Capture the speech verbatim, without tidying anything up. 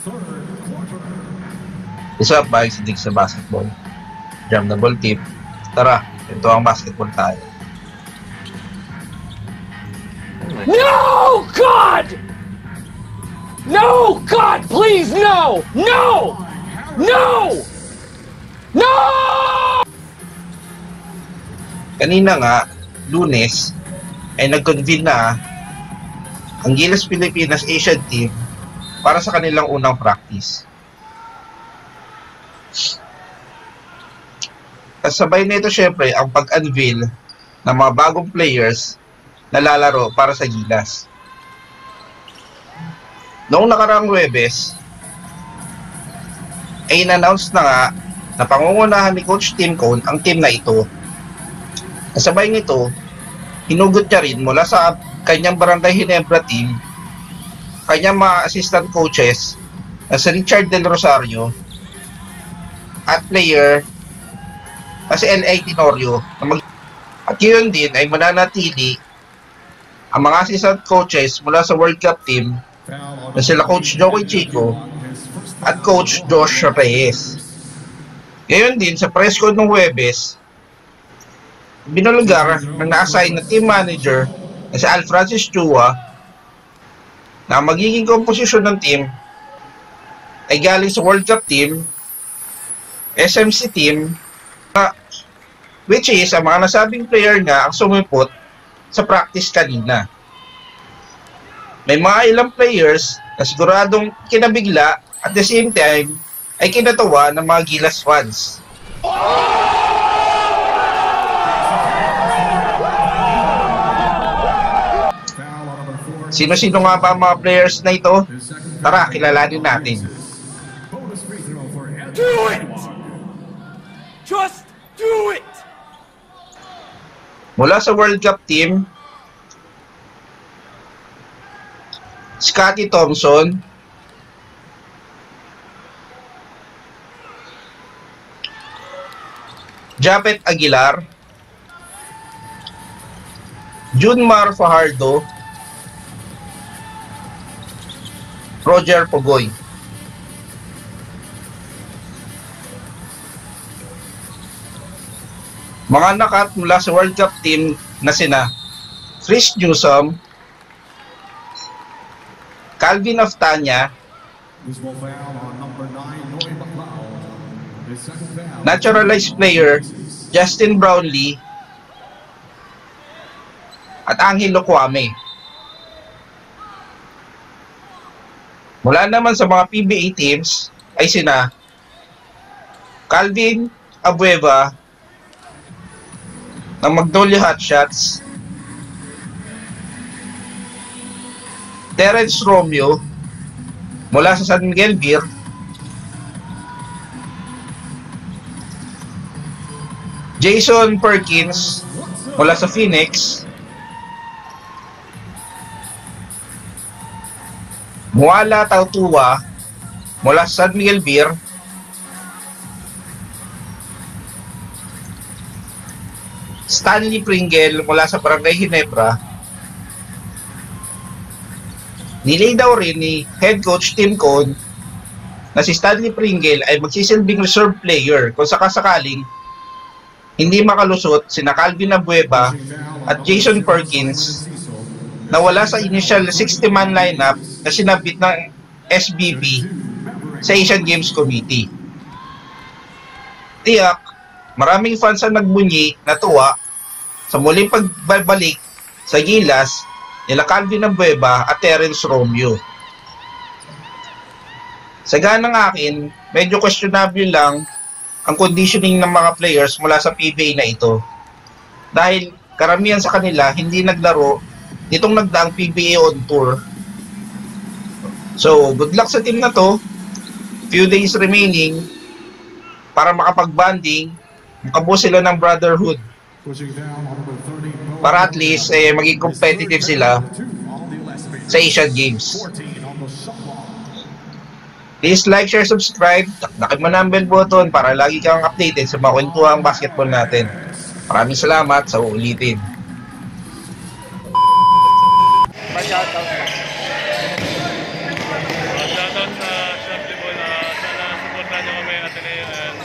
Isa up, balik sa dig sa basketball. Jam na ball tip. Tara, ito ang basketball tayo. No, God! No, God, please, no! No! No! No! Kanina nga, Lunes, ay nag-convene na ang Gilas Pilipinas Asian team para sa kanilang unang practice. Kasabay nito syempre ang pag-unveil ng mga bagong players na lalaro para sa Gilas. Noong nakaraang Huwebes, ay in-announce na nga na pangungunahan ni Coach Tim Cone ang team na ito. Kasabay nito, hinugot niya rin mula sa kanyang Barangay Ginebra team, kanyang mga assistant coaches na si Richard Del Rosario at player na si L A Tenorio. At yun din ay mananatili ang mga assistant coaches mula sa World Cup team na sila Coach Joey Chico at Coach Josh Reyes. Ngayon din sa press con ng Huwebes, binulugar ng na-assign na team manager na si Al Francis Chua na magiging komposisyon ng team ay galing sa World Cup team, S M C team, which is ang mga nasabing player nga ang sumipot sa practice kanina. May mga ilang players na siguradong kinabigla at the same time ay kinatawa ng mga Gilas fans. Sino-sino nga ba ang mga players na ito? Tara, kilalanin natin. Do it! Just do it! Mula sa World Cup team, Scotty Thompson, Japet Aguilar, Junmar Fajardo, Roger Pogoy. Mga nakat mula sa World Cup team na sina Chris Newsom, Calvin Aftania, naturalized player Justin Brownlee, at Angelo Kwame. Mula naman sa mga P B A teams ay sina Calvin Abueva ng Magnolia Hotshots, Terence Romeo mula sa San Miguel Beer, Jason Perkins mula sa Phoenix, Muala Tautua mula sa San Miguel Beer, Stanley Pringle mula sa Barangay Ginebra. Nilay daw rin ni head coach Tim Cone na si Stanley Pringle ay magsisilbing reserve player kung sakasakaling hindi makalusot sina Calvin Abueva at Jason Perkins na wala sa initial sixty man lineup na sinabit ng S B B sa Asian Games Committee. Tiyak, maraming fans ang nagbunyi na tuwa sa muling pagbabalik sa Gilas nila Calvin Abueva at Terence Romeo. Sa ganang akin, medyo questionable lang ang conditioning ng mga players mula sa P B A na ito. Dahil karamihan sa kanila hindi naglaro nitong nagdaang P B A on tour. So, good luck sa team na to. Few days remaining para makapag-banding, makabuo sila ng brotherhood. Para at least eh, maging competitive sila sa Asian Games. Please like, share, subscribe. Takip mo na ang bell button para lagi kang updated sa mga kwentuhang basketball natin. Maraming salamat sa uulitin. Shoutout na. Shoutout na natin ngayon.